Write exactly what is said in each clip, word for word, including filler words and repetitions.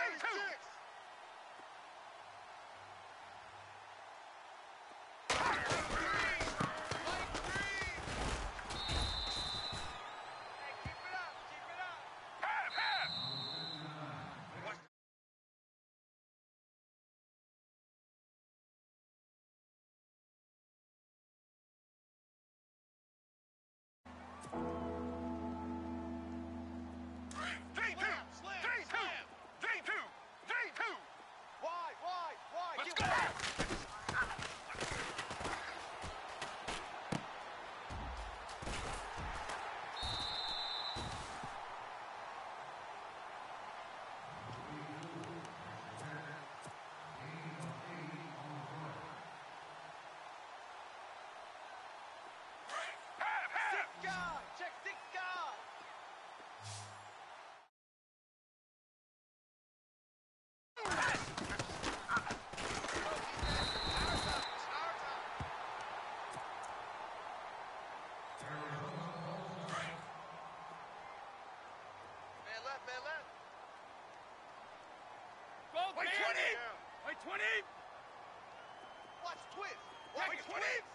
Wait twenty! Wait twenty! Watch twist! Watch Wait twist! twenty!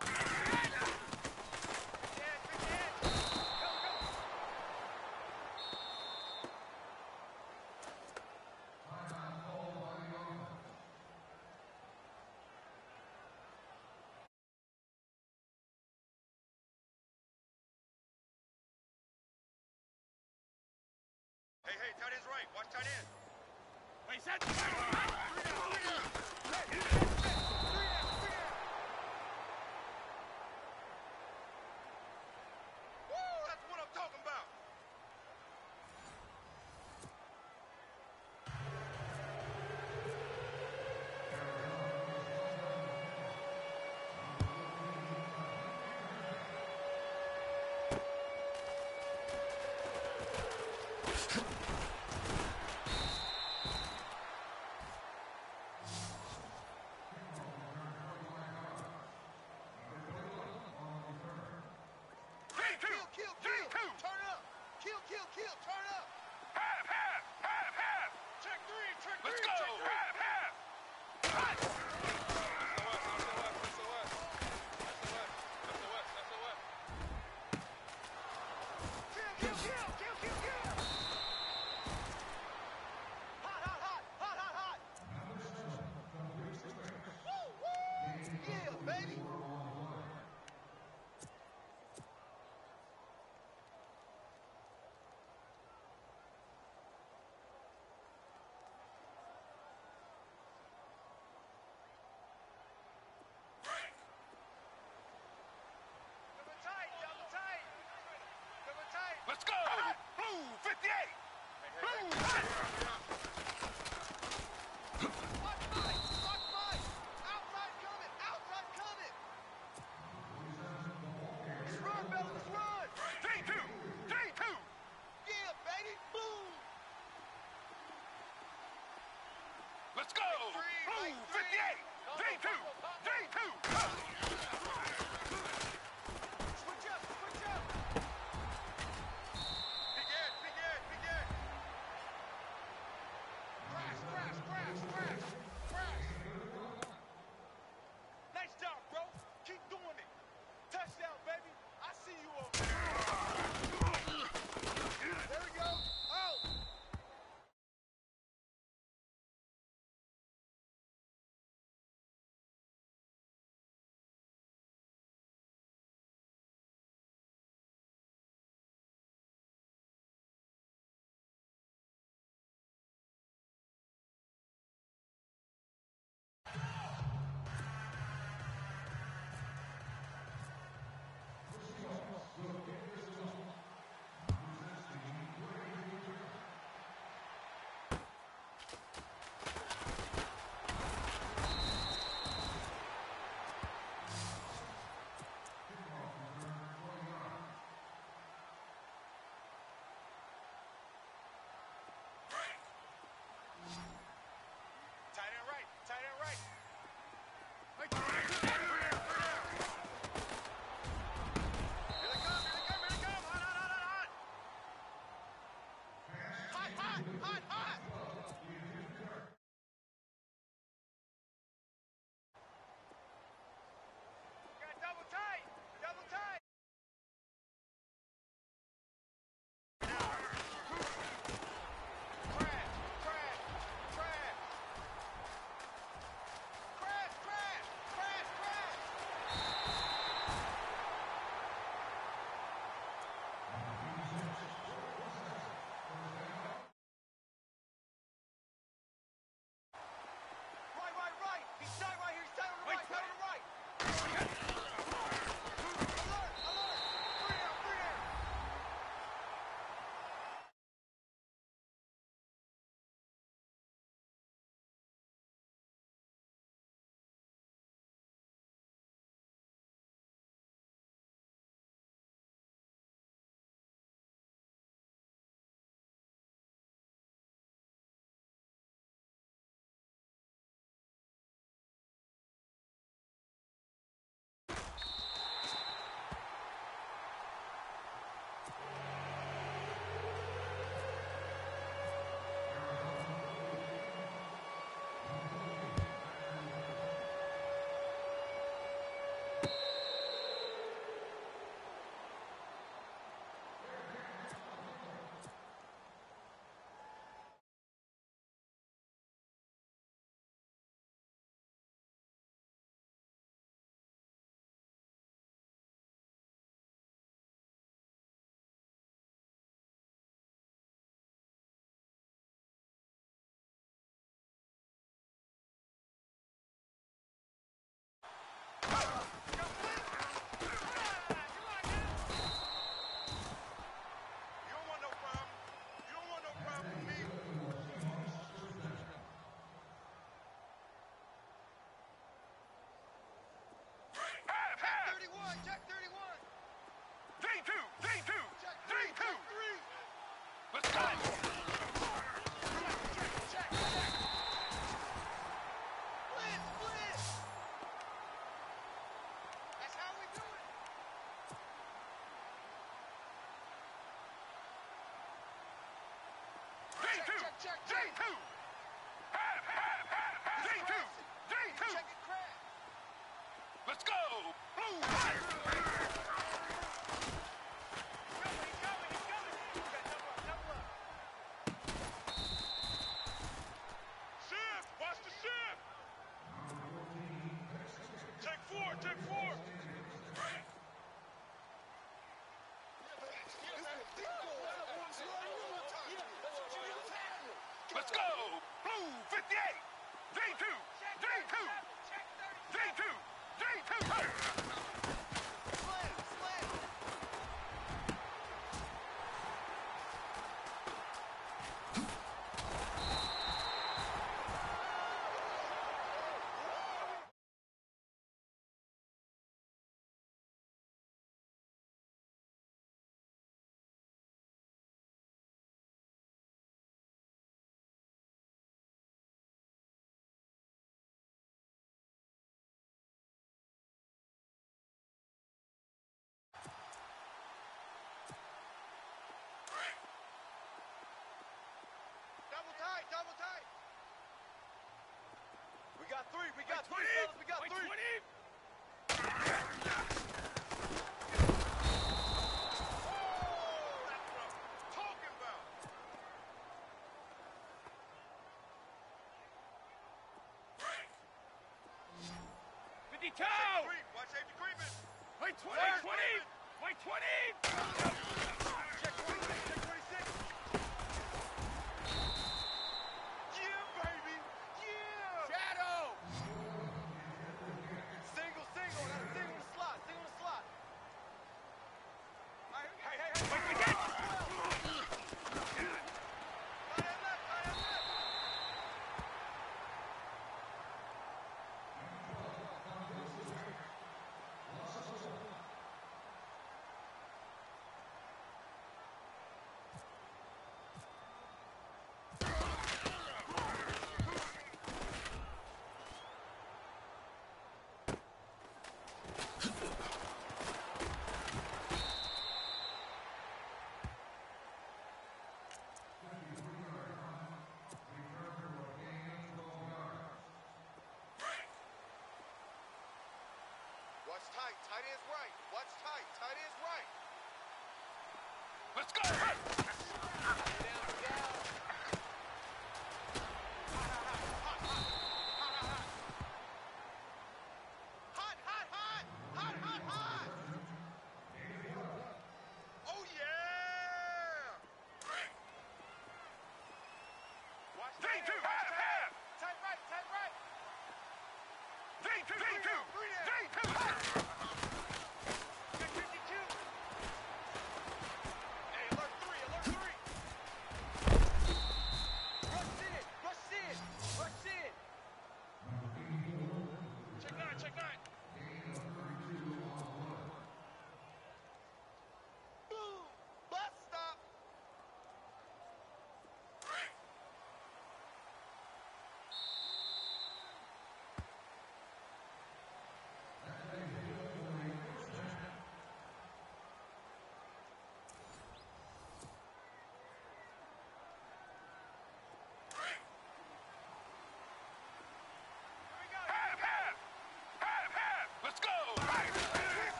Hey, hey, tight end's right. Watch tight end. Wait, set! Three down, three down. Hey, three down, three down. Woo, that's what I'm talking about. Check, check thirty-one. D two, D two, Check D three, two. check three. Let's go. Check, check, check, check. Blitz, blitz. That's how we do it. D two, Check, check, D check. two. Half, half, half, half. D two, D two. Check it, crab. Let's go. Blue. He's coming, he's coming, he's coming. You got double up, double up. Shift. Watch the shift. Take four, take four. Let's go. Blue fifty-eight. D two, D two, D two, D two. Slam, slam. Double tight, double tight. We got three, we got three, fellas, we got Wait, three. twenty. That's what I'm talking about. fifty-two. Creep, watch safety creeping. Wait, twenty, twenty. Wait, twenty. Check twenty-six, check twenty-six. Yeah, baby. Yeah. Shadow. Single, single. Got a single in the slot. Single in the slot. Hey, hey, hey, hey. Wait, again. Tight end left, tight end left. Watch tight. Tight end's right. Watch tight. Tight end's right. Let's go. Down, down. Hot, hot, hot. Hot, hot, hot. Oh, yeah. Watch D tight two, end, watch half, tight half. end. Tight right, tight right. D two, D two, Three down, D three two. Good fifty-two. Hey, alert three, alert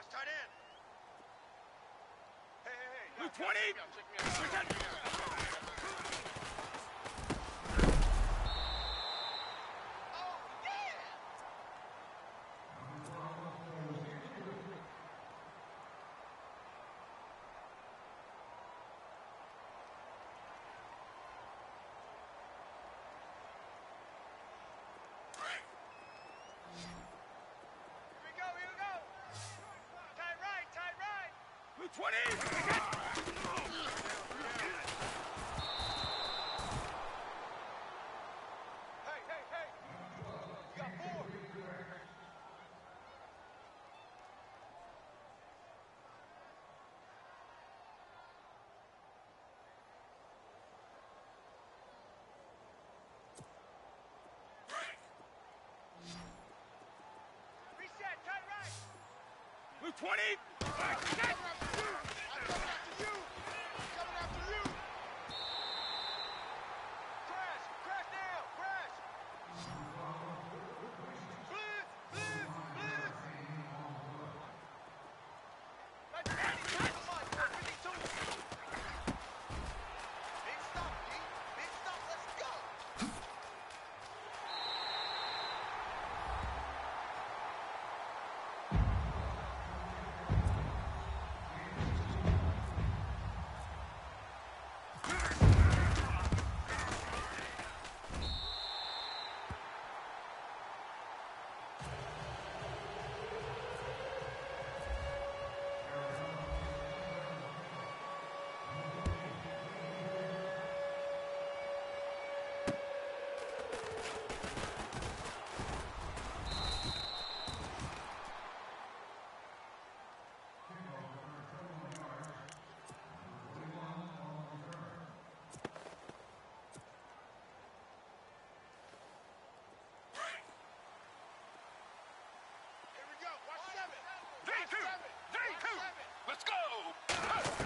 Watch tight end. Hey, hey, hey. Blue twenty. Check me out. Check me out. Check me out. Oh, yeah! Here we go, here we go. Tight right, tight right. Blue twenty. Hey, hey, hey. You got four. Reset, tight right. Blue twenty. Coming after you. I'm coming after you. Coming after you. Crash, crash now, crash. Blitz, blitz, blitz. That's Danny, tackle line, four fifty-two. Big stop, B. Big stop, let's go. Here we go, watch seven. D two. D two. Let's go.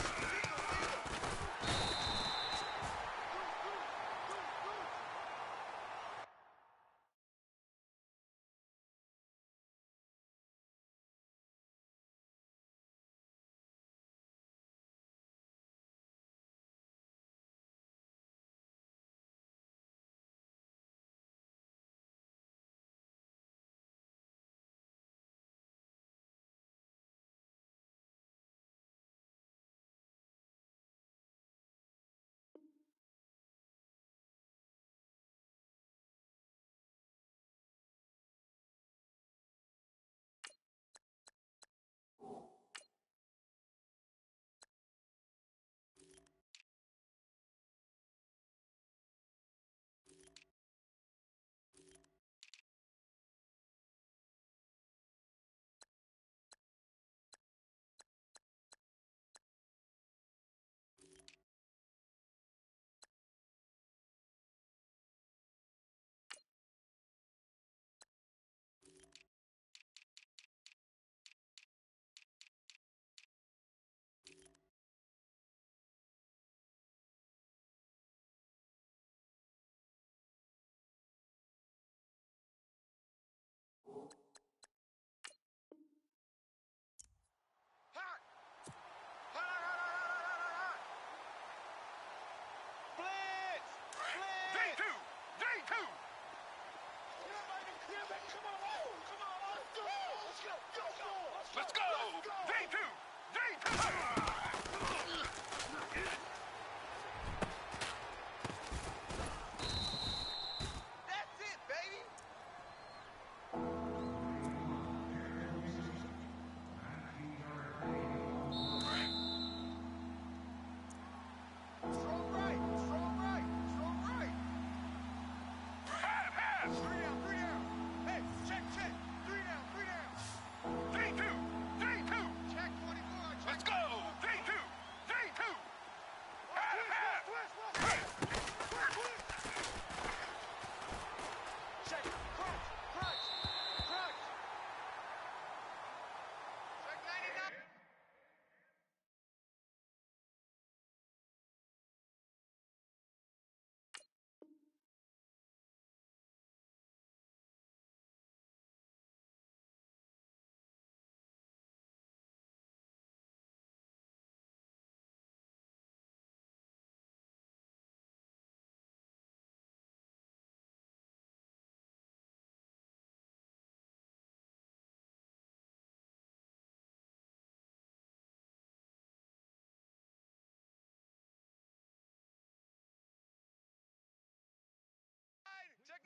Hot! Hot, hot, hot, hot, hot, hot, hot! Blitz! D Blitz! two. D two. Yeah, baby! Yeah, baby! Come on! Oh, come on! Let's go! Let's go! Let's go! Let's go. D two. D two. That's it, baby! Strong right! Strong right! Strong right! Half, half. Three down! Three down! Hey, check, check! Three down! Three down! D two. D two. Check twenty-four! Check Let's go.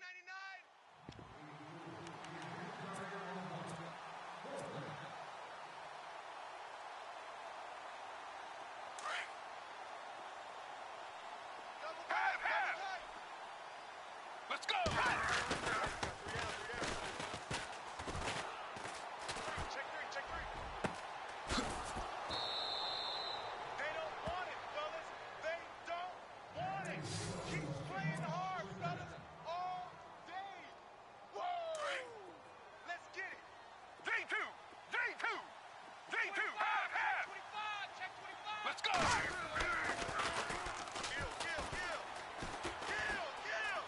ninety-nine. Double Half, tight, half. double tight. Let's go. Three down, three down. Check three, check three. They don't want it, fellas. They don't want it. Keep playing hard, fellas, all day. Woo! Let's get it. J two, J two, J two, half, half. twenty-five, check twenty-five. Let's go. Kill, kill, kill. Kill, kill.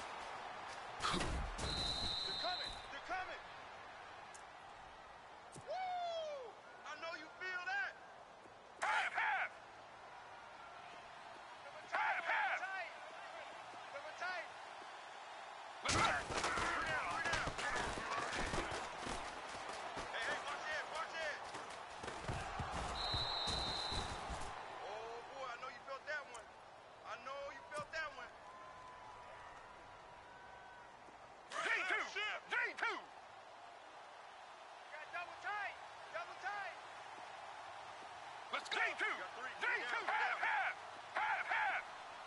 They're coming, they're coming. Woo! I know you feel that. Half, half. Double tight, Half, half. double tight. Double tight. Let's go. Three down, three down. Hey, hey, watch it, watch it. Oh, boy, I know you felt that one. I know you felt that one. J two, J two. You got double tight, double tight. Let's go. J two, got three, J three two, down, half, down. half, half, half.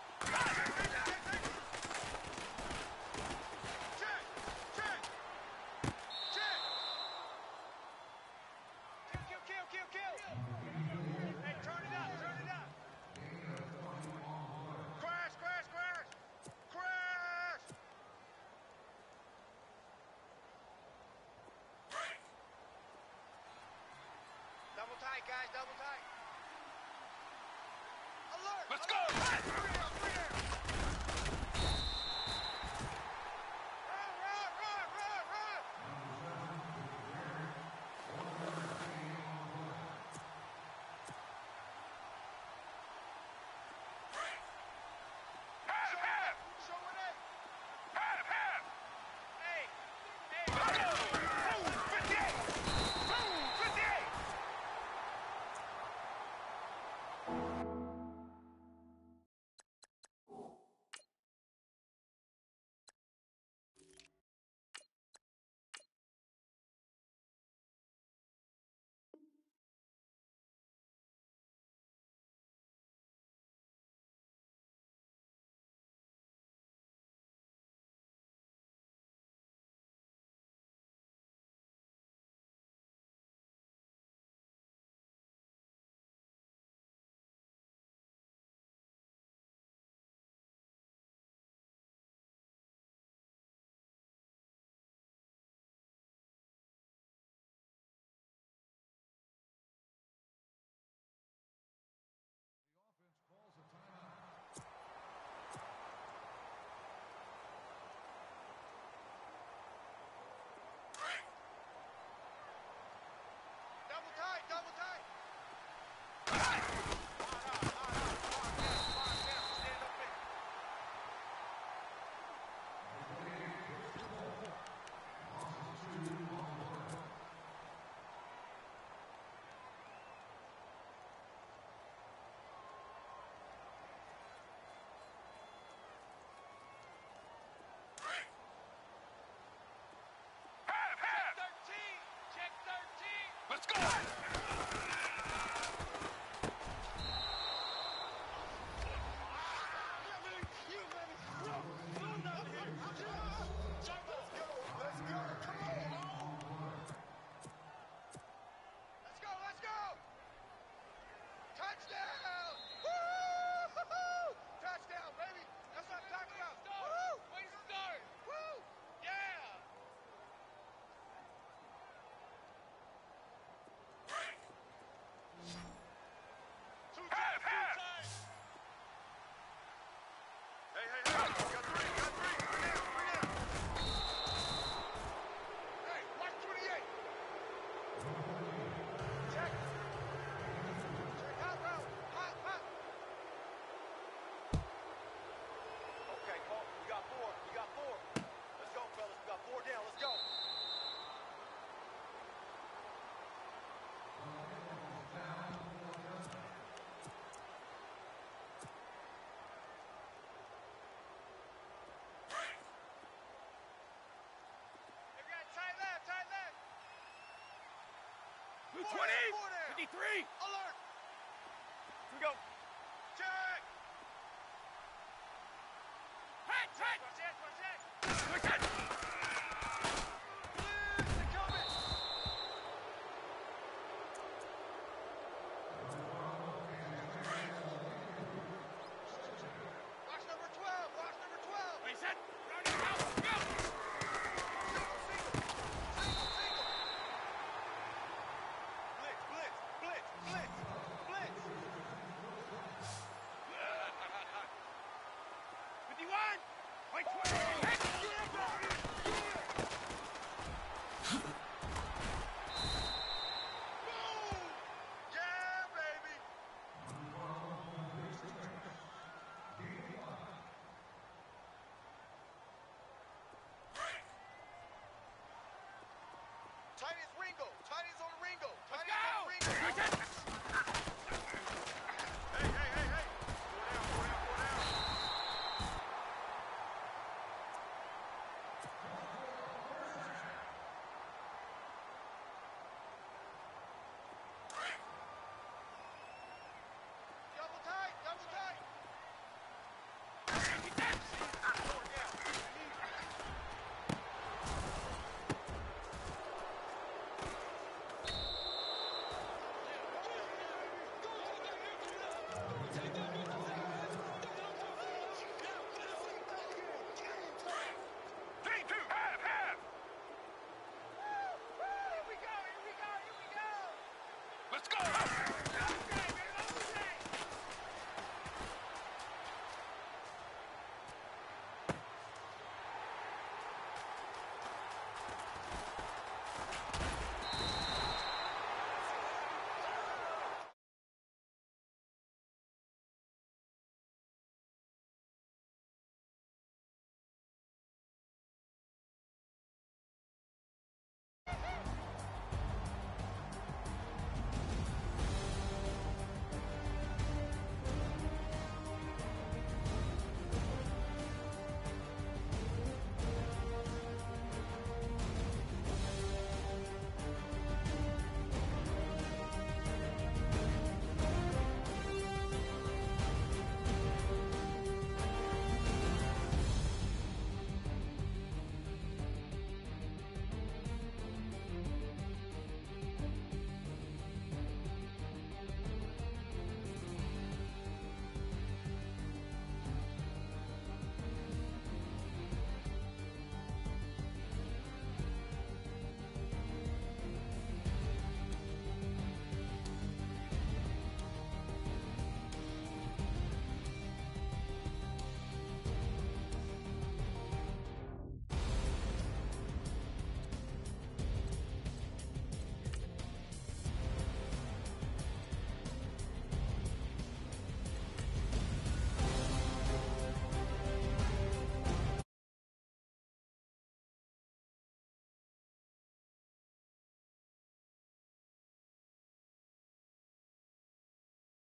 Check, check, check. Kill, kill, kill, kill, kill. Hey, turn it up, turn it up. Crash, crash, crash, crash. Double tight, guys, double tight. Alert! Let's alert. go. Three down, three down. Run, run, run, run, run. Half, half, Show it up. half, half. Hey, hey. Let's go. Boom, fifty-eight. Boom, fifty-eight. twenty, Four there. fifty-three. Alert. Here we go.